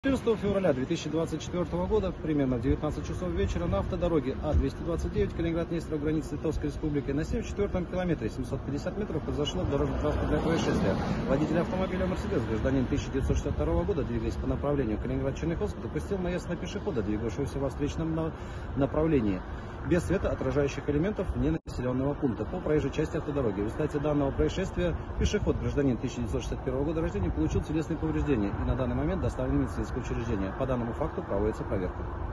14 февраля 2024 года, примерно в 19 часов вечера, на автодороге А-229 Калининград-Днестр, границы Литовской Республики, на 74-м километре 750 метров произошло дорожно-транспортное происшествие. Водитель автомобиля «Мерседес», гражданин 1962 года, двигаясь по направлению Калининград-Черняховск, допустил наезд на пешехода, двигавшегося во встречном направлении, без светоотражающих элементов вне населенного пункта по проезжей части автодороги. В результате данного происшествия пешеход, гражданин 1961 года рождения, получил телесные повреждения и на данный момент доставлен в медицинское учреждение. По данному факту проводится проверка.